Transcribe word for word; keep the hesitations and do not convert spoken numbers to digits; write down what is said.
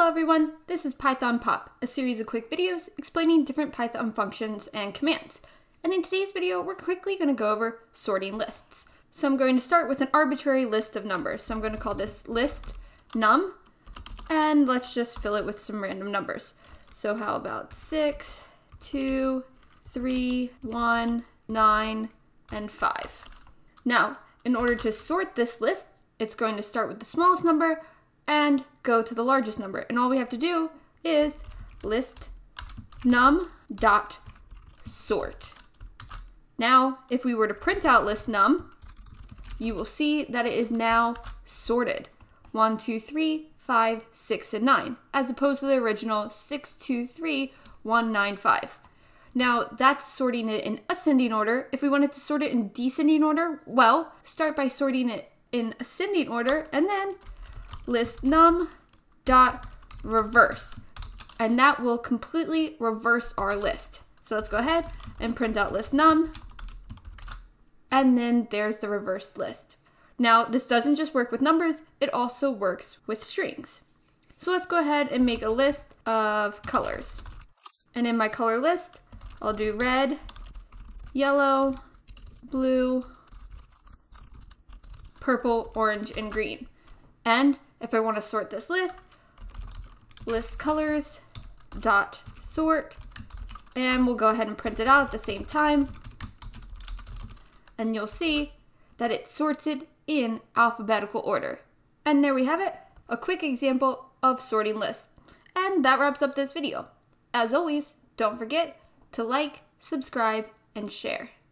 Hello everyone, this is Python Pop, a series of quick videos explaining different Python functions and commands. And in today's video, we're quickly going to go over sorting lists. So I'm going to start with an arbitrary list of numbers. So I'm going to call this list num, and let's just fill it with some random numbers. So how about six, two, three, one, nine, and five. Now, in order to sort this list, it's going to start with the smallest number and go to the largest number. And all we have to do is list num dot sort. Now, if we were to print out list num, you will see that it is now sorted. one, two, three, five, six, and nine, as opposed to the original six, two, three, one, nine, five. Now, that's sorting it in ascending order. If we wanted to sort it in descending order, well, start by sorting it in ascending order, and then list num dot reverse, and that will completely reverse our list. So let's go ahead and print out list num, and then there's the reversed list. Now this doesn't just work with numbers, it also works with strings. So let's go ahead and make a list of colors, and in my color list I'll do red, yellow, blue, purple, orange, and green. And if I want to sort this list, list colors dot sort, and we'll go ahead and print it out at the same time. And you'll see that it sorts it in alphabetical order. And there we have it, a quick example of sorting lists. And that wraps up this video. As always, don't forget to like, subscribe, and share.